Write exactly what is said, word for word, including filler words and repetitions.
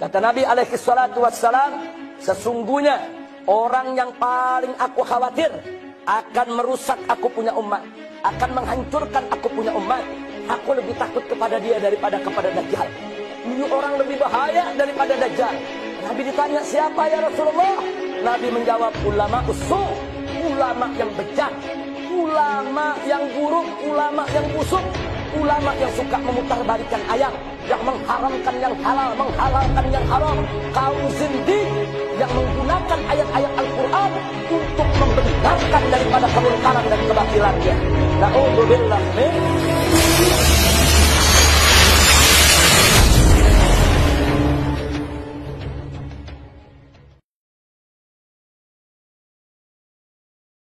Kata Nabi alaihi salatu wassalam, sesungguhnya orang yang paling aku khawatir akan merusak aku punya umat, akan menghancurkan aku punya umat, aku lebih takut kepada dia daripada kepada Dajjal. Ini orang lebih bahaya daripada Dajjal. Nabi ditanya, siapa ya Rasulullah? Nabi menjawab, ulama usul, ulama yang bejat, ulama yang buruk, ulama yang busuk, ulama yang suka memutarbalikkan ayat, yang mengharamkan yang halal, menghalalkan yang haram, kaum zindik yang menggunakan ayat-ayat Al-Quran untuk membenarkan daripada kemungkaran dan kebatilannya. Na'udzubillah min